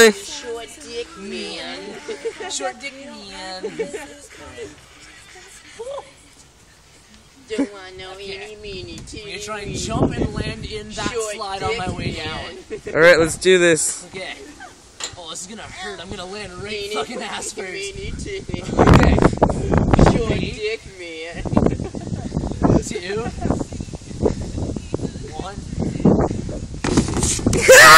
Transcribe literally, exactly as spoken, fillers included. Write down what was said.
boy. Short dick man. Short dick man. Don't want no eeny meeny teeny. I'm gonna try and jump and land in that Short slide on my way man. down. Alright, let's do this. Okay. Oh, this is gonna hurt. I'm gonna land right Meeny, fucking ass first. meeny teeny. Okay. Short Three. dick man. Two. One.